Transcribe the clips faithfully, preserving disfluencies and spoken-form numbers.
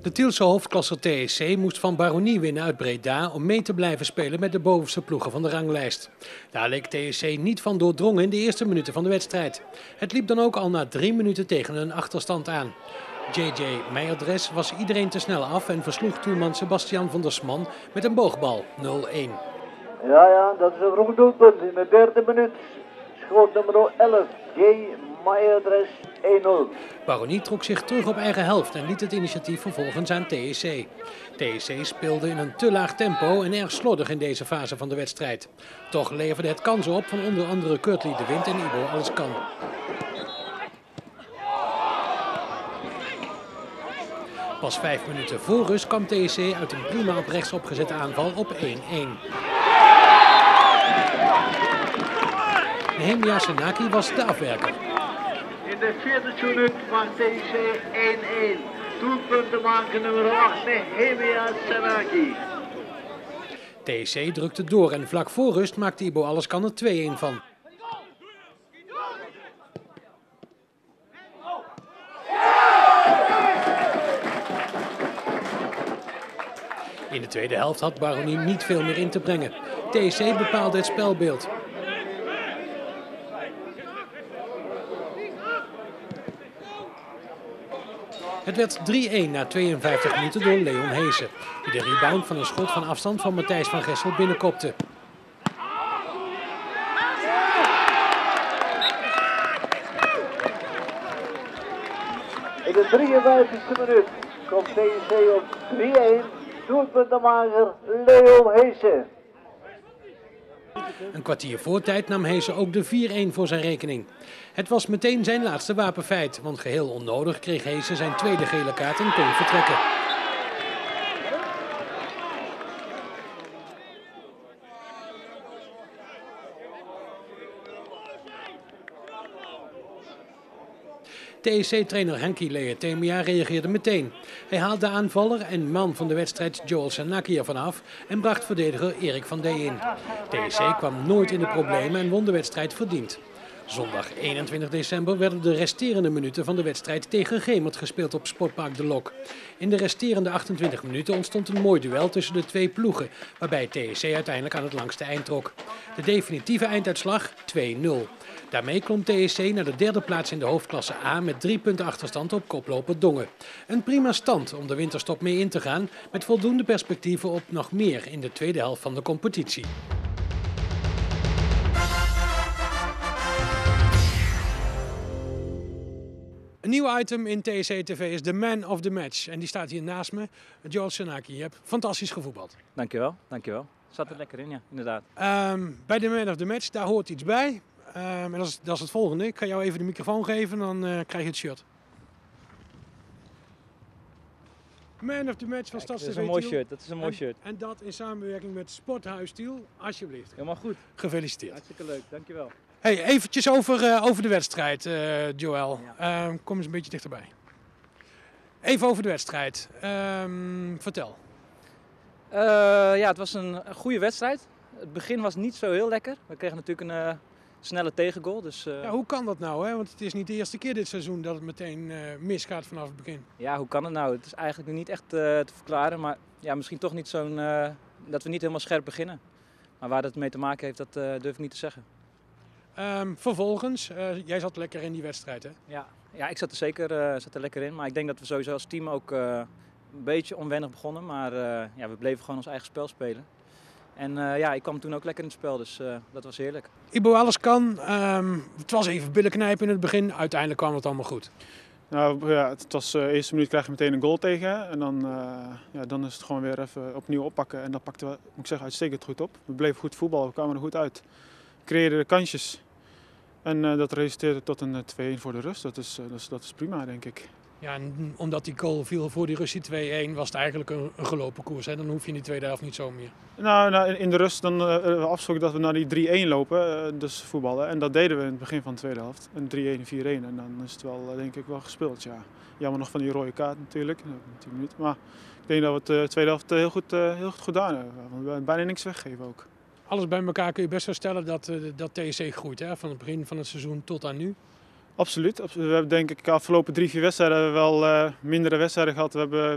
De Tielse hoofdklasse T S C moest van Baronie winnen uit Breda om mee te blijven spelen met de bovenste ploegen van de ranglijst. Daar leek T S C niet van doordrongen in de eerste minuten van de wedstrijd. Het liep dan ook al na drie minuten tegen een achterstand aan. J J Meijerdres was iedereen te snel af en versloeg doelman Sebastian van der Sman met een boogbal nul-een. Ja, ja, dat is een vroeg doelpunt in de derde minuut. Schoot nummer elf, J. Meijerdres, één nul. Baronie trok zich terug op eigen helft en liet het initiatief vervolgens aan T S C. T S C speelde in een te laag tempo en erg slordig in deze fase van de wedstrijd. Toch leverde het kansen op van onder andere Kurtley de Wind en Ibo Alleskan. Pas vijf minuten voor rust kwam T S C uit een prima op rechts opgezette aanval op één-één. Nehemia Senaki was de afwerker. In de vierde minuut maakt T S C één-één. Doelpunten maken nummer acht, Nehemia Senaki. T S C drukte door en vlak voor rust maakte Ibo Alleskan er twee-één van. In de tweede helft had Baronie niet veel meer in te brengen. T S C bepaalde het spelbeeld. Het werd drie-één na tweeënvijftig minuten door Leon Heesen, die de rebound van een schot van afstand van Matthijs van Gessel binnenkopte. In de drieënvijftigste minuut komt T S C op drie-één. Doelpuntenmaker Leon Heesen. Een kwartier voor tijd nam Heesen ook de vier-één voor zijn rekening. Het was meteen zijn laatste wapenfeit, want geheel onnodig kreeg Heesen zijn tweede gele kaart en kon vertrekken. T S C-trainer Henki Lehetemia reageerde meteen. Hij haalde de aanvaller en man van de wedstrijd Joel Senaki ervan af en bracht verdediger Erik van Dee in. T S C kwam nooit in de problemen en won de wedstrijd verdiend. Zondag eenentwintig december werden de resterende minuten van de wedstrijd tegen Gemert gespeeld op Sportpark De Lok. In de resterende achtentwintig minuten ontstond een mooi duel tussen de twee ploegen, waarbij T S C uiteindelijk aan het langste eind trok. De definitieve einduitslag twee-nul. Daarmee klom T S C naar de derde plaats in de hoofdklasse A met drie punten achterstand op koploper Dongen. Een prima stand om de winterstop mee in te gaan, met voldoende perspectieven op nog meer in de tweede helft van de competitie. Een nieuw item in T S C T V is de Man of the Match. En die staat hier naast me, Joel Senaki. Je hebt fantastisch gevoetbald. Dankjewel, dankjewel. Zat er lekker in, ja, inderdaad. Um, bij de Man of the Match, daar hoort iets bij. Um, en dat is, dat is het volgende. Ik ga jou even de microfoon geven en dan uh, krijg je het shirt. Man of the Match van Stads T V. Dat is een mooi shirt, dat is een mooi en, shirt. En dat in samenwerking met Sporthuis Tiel. Alsjeblieft. Helemaal goed. Gefeliciteerd. Hartstikke leuk, dankjewel. Hey, eventjes over, uh, over de wedstrijd, uh, Joel. Ja. Uh, kom eens een beetje dichterbij. Even over de wedstrijd. Uh, vertel. Uh, ja, het was een, een goede wedstrijd. Het begin was niet zo heel lekker. We kregen natuurlijk een uh, snelle tegengoal. Dus, uh... ja, hoe kan dat nou? Hè? Want het is niet de eerste keer dit seizoen dat het meteen uh, misgaat vanaf het begin. Ja, hoe kan het nou? Het is eigenlijk niet echt uh, te verklaren. Maar ja, misschien toch niet zo'n uh, dat we niet helemaal scherp beginnen. Maar waar dat mee te maken heeft, dat uh, durf ik niet te zeggen. Um, vervolgens, uh, jij zat lekker in die wedstrijd, hè? Ja, ja ik zat er zeker uh, zat er lekker in. Maar ik denk dat we sowieso als team ook uh, een beetje onwennig begonnen. Maar uh, ja, we bleven gewoon ons eigen spel spelen. En uh, ja, ik kwam toen ook lekker in het spel, dus uh, dat was heerlijk. Ibo Alleskan, um, het was even billen knijpen in het begin. Uiteindelijk kwam het allemaal goed. Nou ja, het was uh, de eerste minuut krijg je meteen een goal tegen. En dan, uh, ja, dan is het gewoon weer even opnieuw oppakken. En dat pakten we, moet ik zeggen, uitstekend goed op. We bleven goed voetballen, we kwamen er goed uit. We creëerden de kansjes. En uh, dat resulteerde tot een twee-één voor de rust. Dat is, uh, dat is, dat is prima, denk ik. Ja, en omdat die goal viel voor die Russie twee-één, was het eigenlijk een, een gelopen koers. Hè? Dan hoef je in die tweede helft niet zo meer. Nou, nou in de rust dan uh, we afsproken dat we naar die drie-één lopen, uh, dus voetballen. En dat deden we in het begin van de tweede helft. Een drie-één en vier-één. En dan is het wel, uh, denk ik, wel gespeeld. Ja. Jammer nog van die rode kaart natuurlijk, tien minuten. Maar ik denk dat we het de uh, tweede helft heel goed, uh, heel goed gedaan hebben. We hebben bijna niks weggegeven ook. Alles bij elkaar kun je best wel stellen dat, uh, dat T S C groeit, hè? Van het begin van het seizoen tot aan nu. Absoluut. We hebben denk ik de afgelopen drie, vier wedstrijden wel uh, mindere wedstrijden gehad. We hebben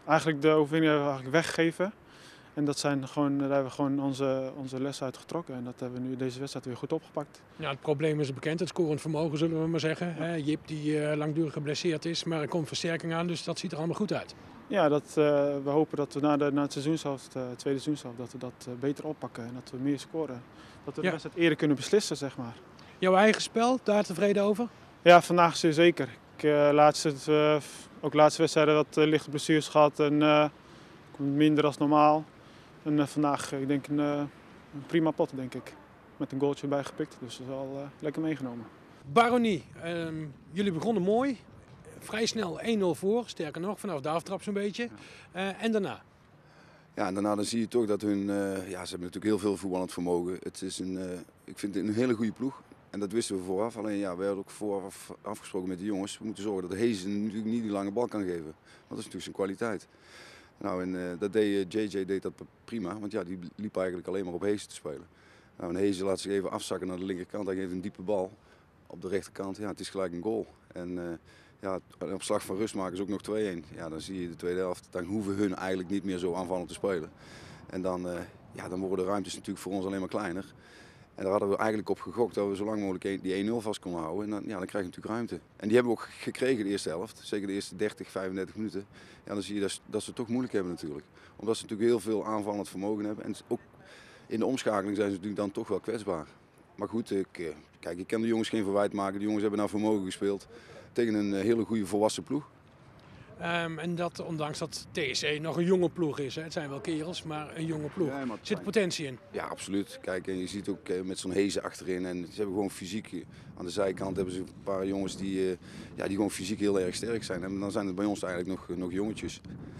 eigenlijk de overwinning hebben we eigenlijk weggegeven. En dat zijn gewoon, daar hebben we gewoon onze, onze lessen uit getrokken. En dat hebben we nu deze wedstrijd weer goed opgepakt. Ja, het probleem is bekend, het scorend vermogen zullen we maar zeggen. Ja. Jip die uh, langdurig geblesseerd is, maar er komt versterking aan, dus dat ziet er allemaal goed uit. Ja, dat, uh, we hopen dat we na, de, na het seizoenshelft, uh, tweede seizoenshelft, dat we dat uh, beter oppakken en dat we meer scoren. Dat we de ja. wedstrijd eerder kunnen beslissen, zeg maar. Jouw eigen spel, daar tevreden over? Ja, vandaag zeer zeker. Ik uh, laatste, uh, ook laatste wedstrijden wat uh, lichte blessures gehad en uh, minder dan normaal. En uh, vandaag, ik denk een, uh, een prima pot, denk ik. Met een goaltje bijgepikt, dus dat is al uh, lekker meegenomen. Baronie, uh, jullie begonnen mooi. Vrij snel één nul voor, sterker nog, vanaf de aftrap zo'n beetje. Uh, en daarna? Ja, en daarna dan zie je toch dat hun, uh, ja, ze hebben natuurlijk heel veel voetballend vermogen. Het is een, uh, ik vind het een hele goede ploeg. En dat wisten we vooraf. Alleen ja, we hadden ook vooraf afgesproken met de jongens. We moeten zorgen dat Hezen natuurlijk niet die lange bal kan geven. Want dat is natuurlijk zijn kwaliteit. Nou, en uh, dat deed uh, J J deed dat prima, want ja, die liep eigenlijk alleen maar op Hezen te spelen. Nou, en Hezen laat zich even afzakken naar de linkerkant. Hij geeft een diepe bal op de rechterkant. Ja, het is gelijk een goal. En uh, ja, op slag van rust maken is ook nog twee-één. Ja, dan zie je de tweede helft. Dan hoeven hun eigenlijk niet meer zo aanvallend te spelen. En dan, uh, ja, dan worden de ruimtes natuurlijk voor ons alleen maar kleiner. En daar hadden we eigenlijk op gegokt dat we zo lang mogelijk die één nul vast konden houden. En dan, ja, dan krijg je natuurlijk ruimte. En die hebben we ook gekregen de eerste helft. Zeker de eerste dertig, vijfendertig minuten. Ja, dan zie je dat, dat ze het toch moeilijk hebben natuurlijk. Omdat ze natuurlijk heel veel aanvallend vermogen hebben. En ook in de omschakeling zijn ze natuurlijk dan toch wel kwetsbaar. Maar goed, ik, kijk, ik kan de jongens geen verwijt maken. De jongens hebben naar vermogen gespeeld. Tegen een hele goede volwassen ploeg. Um, en dat ondanks dat T S C nog een jonge ploeg is. Hè. Het zijn wel kerels, maar een jonge ploeg. Ja, zit er potentie in? Ja, absoluut. Kijk, en je ziet ook met zo'n Hezen achterin. En ze hebben gewoon fysiek. Aan de zijkant hebben ze een paar jongens die, uh, ja, die gewoon fysiek heel erg sterk zijn. En dan zijn het bij ons eigenlijk nog, nog jongetjes.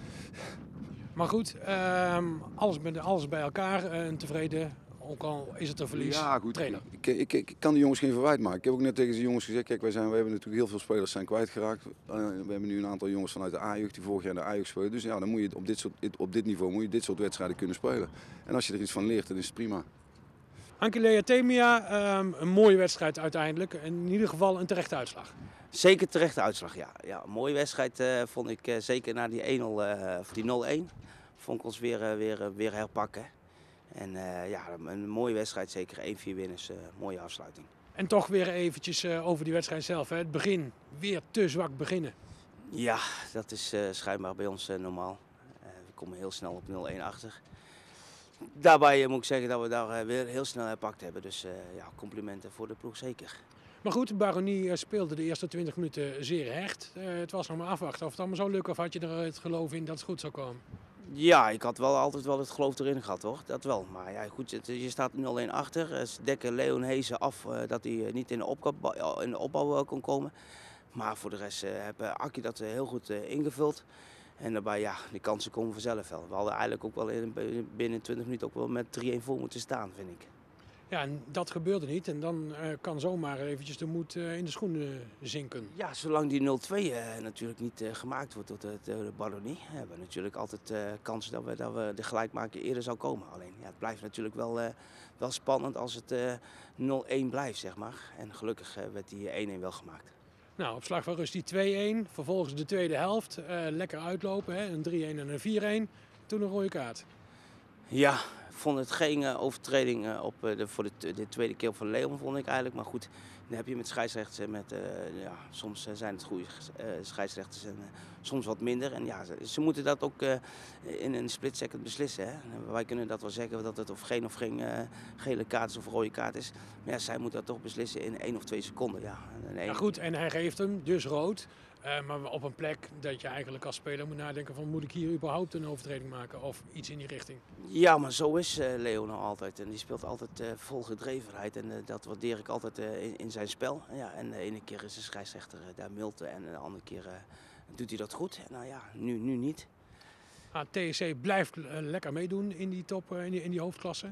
Maar goed, um, alles, met, alles bij elkaar uh, en tevreden. Ook al is het een verlies, ja, goed. trainer. Ik, ik, ik kan de jongens geen verwijt maken. Ik heb ook net tegen de jongens gezegd, kijk, wij, zijn, wij hebben natuurlijk heel veel spelers zijn kwijtgeraakt. Uh, we hebben nu een aantal jongens vanuit de A-jeugd die vorig jaar in de A-jeugd spelen. Dus ja, dan moet je op dit, soort, op dit niveau moet je dit soort wedstrijden kunnen spelen. En als je er iets van leert, dan is het prima. Ankilea Themia, um, een mooie wedstrijd uiteindelijk. In ieder geval een terechte uitslag. Zeker terechte uitslag, ja. ja een mooie wedstrijd uh, vond ik uh, zeker na die één nul, uh, die nul-één. Vond ik ons weer, uh, weer, uh, weer herpakken. En uh, ja, een mooie wedstrijd, zeker één vier winners, uh, mooie afsluiting. En toch weer eventjes uh, over die wedstrijd zelf, hè. Het begin, weer te zwak beginnen. Ja, dat is uh, schijnbaar bij ons uh, normaal. Uh, we komen heel snel op nul-één achter. Daarbij uh, moet ik zeggen dat we daar uh, weer heel snel herpakt hebben. Dus uh, ja, complimenten voor de ploeg zeker. Maar goed, Baronie uh, speelde de eerste twintig minuten zeer hecht. Uh, het was nog maar afwachten of het allemaal zo lukt of had je er het geloof in dat het goed zou komen? Ja, ik had wel altijd wel het geloof erin gehad, hoor. Dat wel. Maar ja, goed, het, je staat nul-één achter. Ze dekken Leon Hezen af uh, dat hij uh, niet in de, opbouw, in de opbouw uh, kon komen. Maar voor de rest uh, heb uh, Akkie dat uh, heel goed uh, ingevuld. En daarbij, ja, die kansen komen vanzelf wel. We hadden eigenlijk ook wel in, binnen twintig minuten ook wel met drie-één voor moeten staan, vind ik. Ja, en dat gebeurde niet. En dan uh, kan zomaar eventjes de moed uh, in de schoenen zinken. Ja, zolang die nul-twee uh, natuurlijk niet uh, gemaakt wordt door de, de, de Baronie, hebben we natuurlijk altijd uh, kansen dat we, dat we de gelijkmaker eerder zou komen. Alleen, ja, het blijft natuurlijk wel, uh, wel spannend als het uh, nul-één blijft, zeg maar. En gelukkig uh, werd die één-één wel gemaakt. Nou, op slag van rust die twee-één. Vervolgens de tweede helft. Uh, lekker uitlopen, hè? Een drie-één en een vier-één. Toen een rode kaart. Ja, ik vond het geen uh, overtreding uh, op, uh, de, voor de, de tweede keer van Leon, vond ik eigenlijk. Maar goed, dan heb je met scheidsrechters, met, uh, ja, soms uh, zijn het goede uh, scheidsrechters en uh, soms wat minder. En ja, ze, ze moeten dat ook uh, in een split second beslissen. Hè. Wij kunnen dat wel zeggen dat het of geen of geen uh, gele kaart is of rode kaart is. Maar ja, zij moeten dat toch beslissen in één of twee seconden. Ja, ja goed, en hij geeft hem, dus rood. Uh, maar op een plek dat je eigenlijk als speler moet nadenken van moet ik hier überhaupt een overtreding maken of iets in die richting. Ja, maar zo is uh, Leo nou altijd. En die speelt altijd uh, vol gedrevenheid en uh, dat waardeer ik altijd uh, in, in zijn spel. Ja, en de ene keer is de scheidsrechter uh, daar mild en de andere keer uh, doet hij dat goed. En, nou ja, nu, nu niet. Ah, T S C blijft uh, lekker meedoen in die top, uh, in, die, in die hoofdklasse.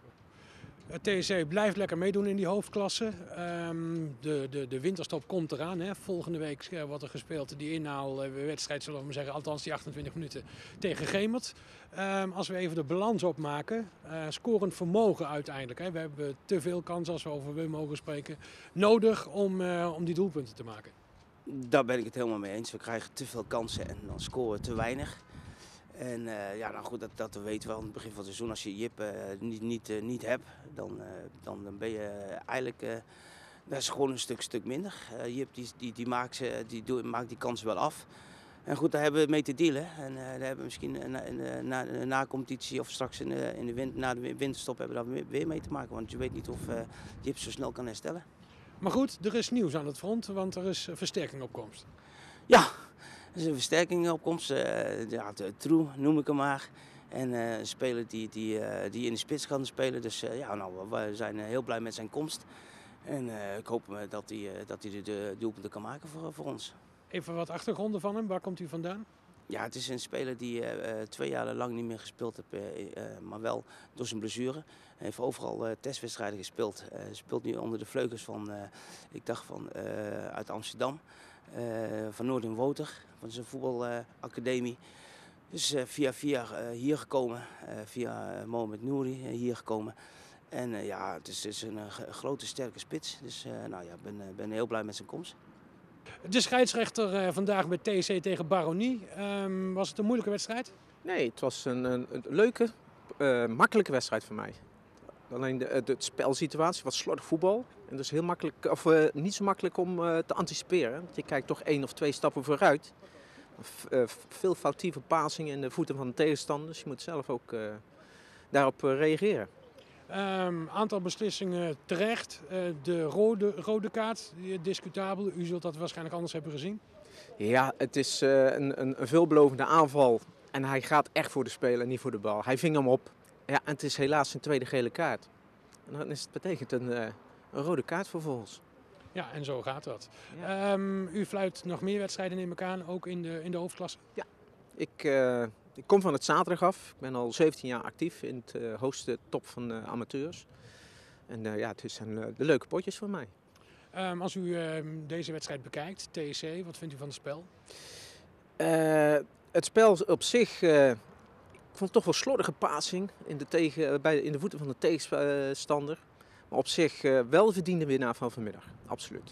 T S C blijft lekker meedoen in die hoofdklasse. Um, de, de, de winterstop komt eraan. Hè. Volgende week uh, wordt er gespeeld die inhaalwedstrijd, zullen we maar zeggen. Althans die achtentwintig minuten tegen Gemert. Um, als we even de balans opmaken. Uh, scorend vermogen uiteindelijk. Hè. We hebben te veel kansen, als we over we mogen spreken, nodig om, uh, om die doelpunten te maken. Daar ben ik het helemaal mee eens. We krijgen te veel kansen en dan scoren we te weinig. En uh, ja, nou goed, dat, dat weten we al in het begin van het seizoen. Als je Jip uh, niet, niet, uh, niet hebt, dan, uh, dan, dan ben je eigenlijk uh, dat is gewoon een stuk, stuk minder. Uh, Jip die, die, die, maakt, ze, die doet, maakt die kansen wel af. En goed, daar hebben we mee te dealen. En uh, daar hebben we misschien na, na, na, na competitie of straks in de, in de wind, na de winterstop hebben we daar weer mee te maken. Want je weet niet of uh, Jip zo snel kan herstellen. Maar goed, er is nieuws aan het front, want er is versterking op komst. Ja, er is een versterking op komst. Uh, ja, True noem ik hem maar. En uh, een speler die, die, uh, die in de spits kan spelen. Dus uh, ja, nou, we zijn heel blij met zijn komst. En uh, ik hoop dat hij, uh, dat hij de, de doelpunten kan maken voor, voor ons. Even wat achtergronden van hem. Waar komt hij vandaan? Ja, het is een speler die uh, twee jaar lang niet meer gespeeld heeft, uh, uh, maar wel door zijn blessure. Hij heeft overal uh, testwedstrijden gespeeld. Hij uh, speelt nu onder de vleugels van, uh, ik dacht van, uh, uit Amsterdam. Uh, van Noord-en-Woter, van zijn voetbalacademie. Uh, dus uh, via via uh, hier gekomen, uh, via uh, Mohamed Nouri uh, hier gekomen. En uh, ja, het is, het is een uh, grote, sterke spits. Dus uh, nou ja, ik ben, uh, ben heel blij met zijn komst. De scheidsrechter uh, vandaag bij T C tegen Baronie. Um, was het een moeilijke wedstrijd? Nee, het was een, een, een leuke, uh, makkelijke wedstrijd voor mij. Alleen de, de spelsituatie was slordig voetbal. En dat is heel makkelijk, of uh, niet zo makkelijk om uh, te anticiperen. Want je kijkt toch één of twee stappen vooruit. Uh, veel foutieve passingen in de voeten van de tegenstander. Dus je moet zelf ook uh, daarop uh, reageren. Um, aantal beslissingen terecht. Uh, de rode, rode kaart, discutabel. U zult dat waarschijnlijk anders hebben gezien. Ja, het is uh, een, een, een veelbelovende aanval. En hij gaat echt voor de speler, niet voor de bal. Hij ving hem op. Ja, en het is helaas een tweede gele kaart. En dan is het betekent een, uh, een rode kaart vervolgens. Ja, en zo gaat dat. Ja. Um, u fluit nog meer wedstrijden neem ik aan, ook in de, in de hoofdklasse? Ja, ik, uh, ik kom van het zaterdag af. Ik ben al zeventien jaar actief in het uh, hoogste top van uh, amateurs. En uh, ja, het zijn uh, de leuke potjes voor mij. Um, als u uh, deze wedstrijd bekijkt, T S C, wat vindt u van het spel? Uh, het spel op zich, uh, ik vond toch wel slordige passing in de, tegen, bij, in de voeten van de tegenstander. Maar op zich uh, wel verdiende winnaar van vanmiddag, absoluut.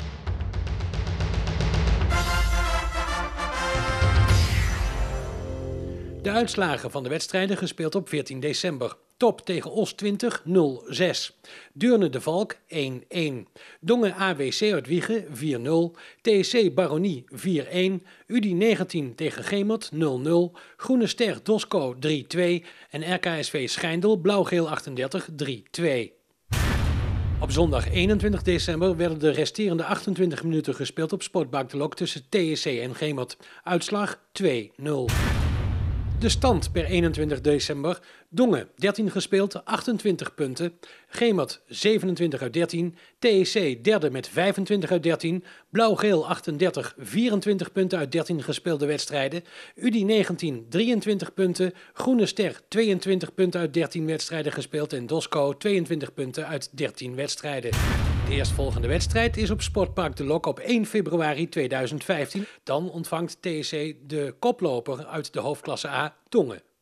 De uitslagen van de wedstrijden gespeeld op veertien december. Top tegen Os twintig nul zes. Deurne de Valk één een. Dongen A W C uit Wijchen vier nul. T S C Baronie vier een. U D I negentien tegen Gemert nul nul. Groene Ster Dosco drie twee. En R K S V Schijndel Blauw-Geel achtendertig drie twee. Op zondag eenentwintig december werden de resterende achtentwintig minuten gespeeld op Sportpark de Lok tussen T S C en Gemert. Uitslag twee nul. De stand per eenentwintig december. Dongen dertien gespeeld, achtentwintig punten. Gemert zevenentwintig uit dertien. T S C derde met vijfentwintig uit dertien. Blauw-Geel achtendertig, vierentwintig punten uit dertien gespeelde wedstrijden. U D I negentien, drieëntwintig punten. Groene Ster tweeëntwintig punten uit dertien wedstrijden gespeeld. En Dosco tweeëntwintig punten uit dertien wedstrijden. De eerstvolgende wedstrijd is op Sportpark de Lok op één februari tweeduizend vijftien. Dan ontvangt T S C de koploper uit de hoofdklasse A, Dongen.